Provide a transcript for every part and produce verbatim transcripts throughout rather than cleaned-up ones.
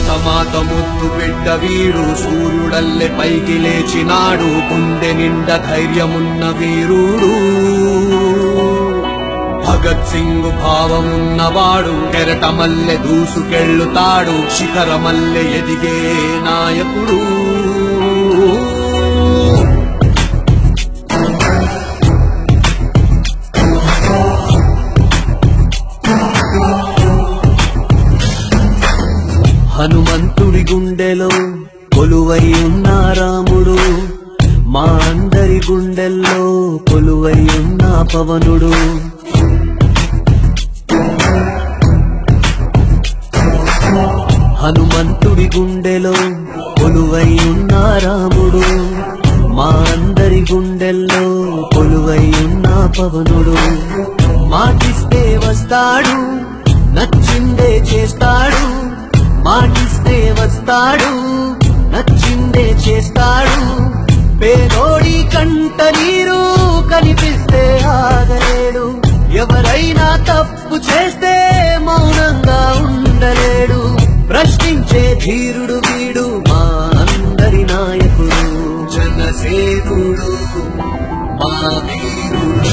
భారతమాత ముద్దు బిడ్డ వీడు సూర్యుడల్లె పైకి లేచినాడు గుండె నిండా ధైర్యమున్న వీరుడు భగత్ సింగ్ భావమున్నవాడు కెరటమల్లె దూసుకెళ్ళుతాడు శిఖరమల్లె ఎదిగే నాయకుడు హనుమంతుడి గుండెలో కొలువై ఉన్న రాముడు మా అందరి గుండెల్లో కొలువై ఉన్న పవనుడు హనుమంతుడి గుండెలో కొలువై ఉన్న రాముడు మా అందరి గుండెల్లో కొలువై ఉన్న పవనుడు మాటిస్తే వస్తాడు నచ్చిందే చేస్తాడు మాటిస్తే వస్తాడు నచ్చిందే చేస్తాడు పేదోడి కంట నీరు కనిపిస్తే ఆగలేడు ఎవరైనా తప్పు చేస్తే మౌనంగా ఉండలేడు ప్రశ్నించే ధీరుడు వీడు మా అందరి నాయకుడు జనసేనుడు మా వీరుడు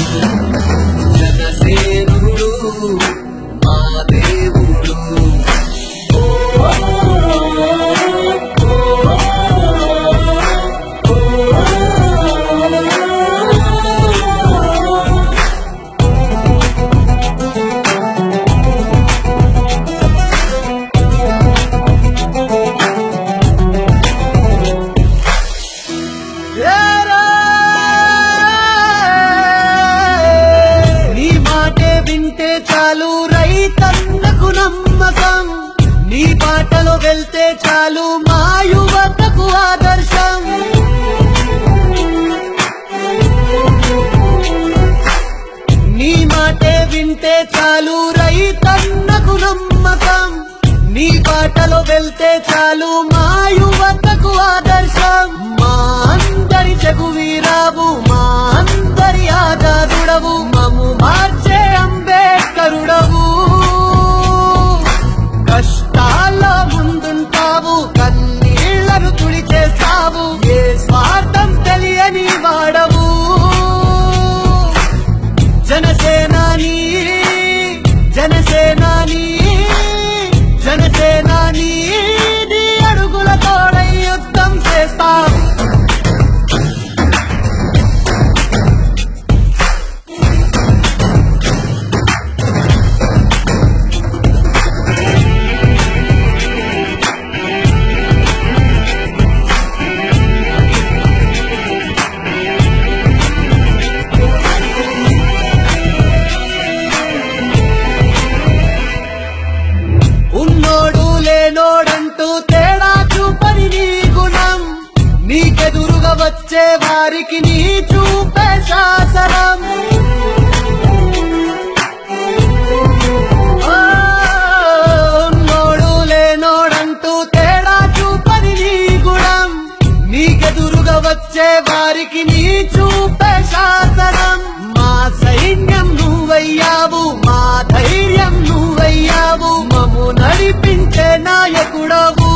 జనసేనుడు మా దేవుడు చాలు రైతన్నకు నమ్మకం నీ బాటలో వెళ్తే చాలు మా యువతకు ఆదర్శం నీ మాటే వింటే చాలు రైతన్నకు నమ్మకం నీ బాటలో వెళ్తే చాలు మా యువతకు ఆదర్శం మా అందరి జగువీరావు మా అందరి ఆజాదుడవు మము మార్చే అంబేద్కరుడవు కష్టాల్లో ముందుంటావు కన్నీళ్లను తుడిచేస్తావు ఏ స్వార్థం తెలియని వాడవు జనసేనాని జనసేనాని జనసేనాని నీ అడుగుల తోడై యుద్ధం చేస్తాం ఉన్నోడు లేనోడంటూ తేడా చూపని నీ గుణం నీకెదురుగా వచ్చే వారికి నీ చూపే శాసనం ఉన్నోడు లేనోడంటూ తేడా చూపని నీ గుణం నీకెదురుగా వచ్చే వారికి నీ చూపే శాసనం మా సైన్యం నువ్వయ్యావు మా ధైర్యం నువ్వయ్యావు మము నడిపించే నాయకుడవు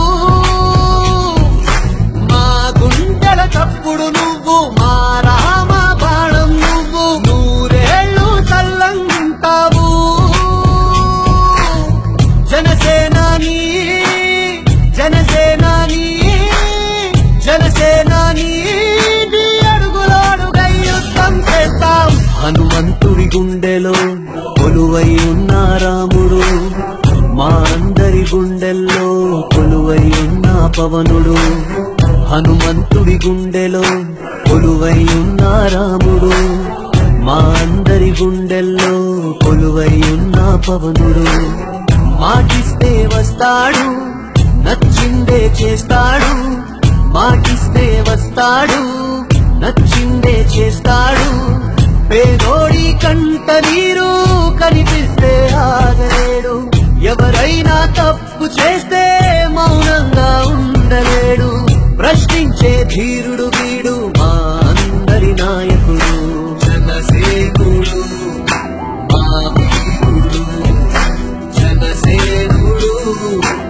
మా గుండెల చప్పుడు నువ్వు మా రామ బాణం నువ్వు నూరేళ్ళు చల్లంగుంటావు జనసేనాని జనసేనాని జనసేనాని నీ అడుగులో అడుగై యుద్ధం చేస్తాం హనుమంతుడి గుండెలో కొలువై ఉన్న రాముడు మా అందరి గుండెల్లో కొలువై ఉన్న పవనుడు హనుమంతుడి గుండెలో కొలువై ఉన్న రాముడు మా అందరి గుండెల్లో కొలువై ఉన్న పవనుడు మాటిస్తే వస్తాడు నచ్చిందే చేస్తాడు మాటిస్తే వస్తాడు నచ్చిందే చేస్తాడు పేదోడి కంట నీరు కనిపిస్తే ఆగలేడు ఎవరైనా తప్పు చేస్తే మౌనంగా ఉండలేడు ప్రశ్నించే ధీరుడు వీడు మా అందరి నాయకుడు జనసేనుడు మా వీరుడు జనసేనుడు